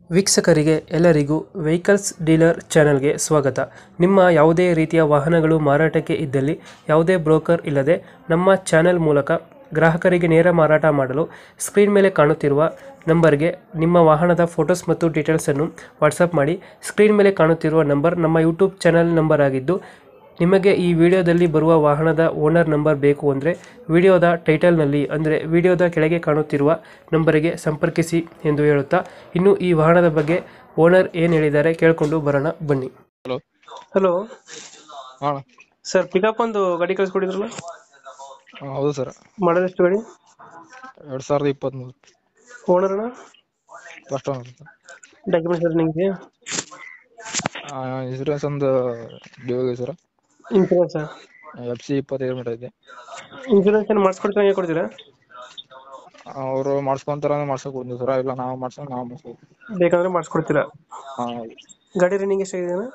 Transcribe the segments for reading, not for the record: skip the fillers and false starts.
ವೀಕ್ಷಕರಿಗೆ ಎಲ್ಲರಿಗೂ vehicles dealer ಚಾನೆಲ್ಗೆ ಸ್ವಾಗತ. ನಿಮ್ಮ ಯಾವುದೇ ರೀತಿಯ ವಾಹನಗಳು ಮಾರಾಟಕ್ಕೆ ಇದ್ದಲ್ಲಿ ಯಾವುದೇ ಬ್ರೋಕರ್ ಇಲ್ಲದೆ ನಮ್ಮ ಚಾನೆಲ್ ಮೂಲಕ ಗ್ರಾಹಕರಿಗೆ ನೇರ ಮಾರಾಟ ಮಾಡಲು ಸ್ಕ್ರೀನ್ ಮೇಲೆ ಕಾಣುತ್ತಿರುವ ನಂಬರ್ಗೆ ನಿಮ್ಮ ವಾಹನದ ಫೋಟೋಸ್ ಮತ್ತು ಡೀಟೇಲ್ಸನ್ನು ವಾಟ್ಸಪ್ ಮಾಡಿ. ಸ್ಕ್ರೀನ್ ಮೇಲೆ ಕಾಣುತ್ತಿರುವ ನಂಬರ್ ನಮ್ಮ ಯೂಟ್ಯೂಬ್ ಚಾನೆಲ್ ನಂಬರ್ ಆಗಿದ್ದು, ನಿಮಗೆ ಈ ವಿಡಿಯೋದಲ್ಲಿ ಬರುವ ವಾಹನದ ಓನರ್ ನಂಬರ್ ಬೇಕು ಅಂದರೆ ವಿಡಿಯೋದ ಟೈಟಲ್ನಲ್ಲಿ ಅಂದರೆ ವಿಡಿಯೋದ ಕೆಳಗೆ ಕಾಣುತ್ತಿರುವ ನಂಬರಿಗೆ ಸಂಪರ್ಕಿಸಿ ಎಂದು ಹೇಳುತ್ತಾ, ಇನ್ನು ಈ ವಾಹನದ ಬಗ್ಗೆ ಓನರ್ ಏನು ಹೇಳಿದ್ದಾರೆ ಕೇಳಿಕೊಂಡು ಬರೋಣ ಬನ್ನಿ. ಹಲೋ. ಹಲೋ ಹಾ ಸರ್, ಪಿಕಪ್ ಒಂದು ಗಾಡಿ ಕಳಿಸ್ಕೊಡಿದ್ರಲ್ಲ, ಹೌದು ಸರ್. ಮಾಡಲ್ ಎಷ್ಟು ಗಾಡಿ? 2023 ಓನರ್ ಅಣ್ಣ? First owner sir. Documents running ಇದೆಯಾ? ಇನ್ಸೂರೆನ್ಸ್ ಒಂದು ಡ್ಯೂ ಇದೆ ಸರ್. ಇನ್ಸೂರೆನ್ಸ್ FC 25 ಮೀಟರ್ ಇದೆ. ಇನ್ಸೂರೆನ್ಸ್ ಏನು ಮಾಡಿಸ್ಕೊಡ್ತೀರಾ, ಹೇಗೆ ಕೊಡ್ತೀರಾ? ಅವರು ಮಾಡಿಸ್ಕೊಂತಾರ ಮಾಡ್ಸಕ್ ಬಂದಿವಿ ಸರ್, ಇಲ್ಲ ನಾವು ಮಾಡ್ಸೋಕೆ ನಾವು ಮಾಡ್ಸ್ಬೇಕು. ಬೇಕಂದ್ರೆ ಮಾಡಿಸ್ಕೊಡ್ತೀರಾ? ಹೌದು. ಗಾಡಿ ರನ್ನಿಂಗ್ ಎಷ್ಟಾಗಿದೆ ಅಣ್ಣ?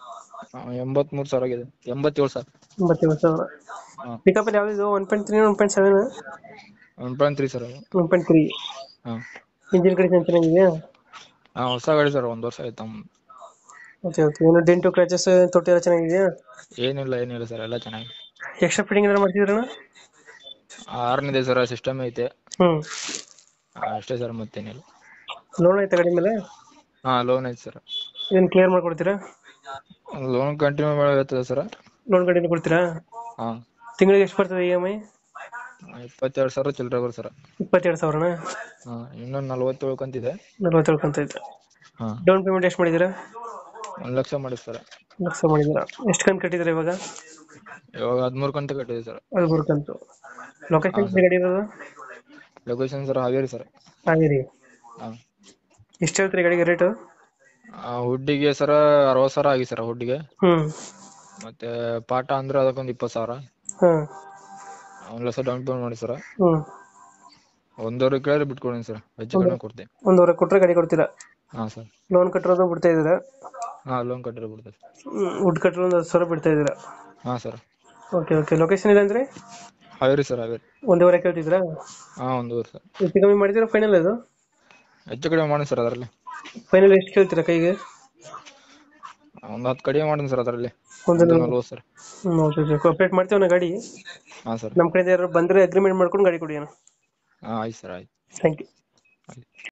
83 ಸಾವಿರ ಆಗಿದೆ. 87 ಸರ್. 87,000. ಹಾಂ, ಪಿಕಪ್ ಅಲ್ಲಿ ಯಾವ್ದು 1.3 1.7? 1.3 ಸರ್ ಅದು. 1.3. ಹಾಂ ಇಂಜಿನ್ ಕಂಡೀಷನ್ ಚೆನ್ನಾಗಿದೆಯಾ? ಹಾಂ, ಹೊಸ ಗಾಡಿ ಸರ್, 1 ವರ್ಷ ಆಯ್ತು. Okay okay. ಏನು ಡೆಂಟು ಕ್ರಾಚಸ್ ತೊಟ್ಟಿ ಎಲ್ಲ ಚೆನ್ನಾಗಿದೆಯಾ? ಏನಿಲ್ಲ ಸರ್, ಎಲ್ಲ ಚೆನ್ನಾಗಿ. ಎಕ್ಸ್ಟ್ರಾ ಫಿಟ್ಟಿಂಗ್ ಏನಾರು ಮಾಡ್ತಿದ್ರಣ್ಣ? ಆರ್ನಿದೆ ಸರ್, ಸಿಸ್ಟಮ್ ಐತೆ. ಹ್ಮ್. ಅಷ್ಟೇ ಸರ್, ಮತ್ತೇನಿಲ್ಲ. ಲೋನ್ ಐತೆ ಗಾಡಿ ಮೇಲೆ? ಹಾಂ, ಲೋನ್ ಐತೆ ಸರ್. ಏನು ಕ್ಲಿಯರ್ ಮಾಡ್ಕೊಡ್ತೀರಾ? ಲೋನ್ ಕಂಟಿನ್ಯೂ ಮಾಡಿರ್ತದೆ ಸರ್. ಲೋನ್ ಗಾಡಿನ ಕೊಡ್ತೀರಾ? ಹಾಂ, ತಿಂಗಳಿಗೆ ಎಷ್ಟು ಬರ್ತದೆ EMI? 22 ಸಾವಿರ ಚಿಲ್ಲರೆ ಬರ್ ಸರ್. 22,000ನ? ಹಾಂ, ಇನ್ನೊಂದು 47 ಕಂತಿದೆ. 47 ಕಂತ ಐತೆ. ಹಾಂ, ಡೌನ್ ಪೇಮೆಂಟ್ ಎಷ್ಟು ಮಾಡಿದ್ದೀರಾ? 1 ಲಕ್ಷ ಮಾಡಿ ಸರ್. 1 ಲಕ್ಷ ಮಾಡಿದ್ದೀರಾ? ಎಷ್ಟು ಕಂತು ಕಟ್ಟಿದ್ದೀರಾ ಇವಾಗ? ಇವಾಗ 13 ಕಂತು ಕಟ್ಟಿದೆ ಸರ್. 13 ಕಂತು. ಲೊಕೇಶನ್ ಹಾಂ ಸರ್. ಗಾಡಿ ಇರೋದು? Location sir Haveri sir. Haveri. ಹಾಂ, ಎಷ್ಟು ಹೇಳ್ತೀರಿ ಗಾಡಿಗೆ ರೇಟು? ಹುಡ್ಡಿಗೆ ಸರ 60 ಸಾವಿರ ಆಗಿ ಸರ್ ಹುಡ್ಡಿಗೆ. ಹ್ಮ್. ಮತ್ತೆ ಪಾಠ ಅಂದ್ರೆ ಅದಕ್ಕೊಂದು 20 ಸಾವಿರ. ಹಾಂ. 1 ಲಕ್ಷ ಡೌನ್ ಪೇಮೆಂಟ್ ಮಾಡಿ ಸರ್. ಹ್ಮ್. 1.5 ಕೇಳಿದ್ರೆ ಬಿಟ್ಕೊಡಿ ಸರ್, ಹೆಚ್ಚು ಕಡಿಮೆ ಕೊಡ್ತೀನಿ. 1.5 ಕೊಟ್ರೆ ಗಾಡಿ ಕೊಡ್ತೀರಾ? ಹಾಂ ಸರ್. ಲೋನ್ ಕಟ್ಟಿರೋದು ಬಿಡ್ತಾ ಇದ್ದೀರಾ? ಹಾಂ, ಲೋನ್ ಕಟ್ಟಿರೋ ಬಿಡ್ತದೆ. ವುಡ್ ಕಟ್ಟಿರೋ ಒಂದು 10,000 ಬಿಡ್ತಾ ಇದ್ದೀರಾ? ಹಾಂ ಸರ್. Okay okay. ಲೊಕೇಶನ್ ಇಲ್ಲ ಅಂದ್ರೆ ಹಾವೇರಿ ಸರ್, ಹಾವೇರಿ. 1.5 ಕೇಳ್ತಿದ್ರಾ? ಹಾಂ, 1 ಸರ್. ಹೆಚ್ಚು ಕಮ್ಮಿ ಮಾಡಿದ್ದೀರಾ ಫೈನಲ್? ಅದು ಹೆಚ್ಚು ಕಡಿಮೆ ಮಾಡಿ ಸರ್, ಅದರಲ್ಲಿ ಫೈನಲ್ ಎಷ್ಟು ಕೇಳ್ತೀರಾ ಕೈಗೆ? ಒಂದು 10 ಕಡಿಮೆ ಮಾಡಿ ಸರ್, ಅದರಲ್ಲಿ ಒಂದು 40 ಸರ್. Okay okay. ಅಪ್ಡೇಟ್ ಮಾಡ್ತೀವಿ ನಾ ಗಾಡಿ. ಹಾಂ ಸರ್. ನಮ್ಮ ಕಡೆಯಿಂದ ಯಾರು ಬಂದರೆ ಅಗ್ರಿಮೆಂಟ್ ಮಾಡ್ಕೊಂಡು ಗಾಡಿ ಕೊಡಿ ಅಣ್ಣ. ಹಾಂ, ಆಯ್ತು ಸರ್, ಆಯ್ತು. Thank you. ಆಯ್ತು.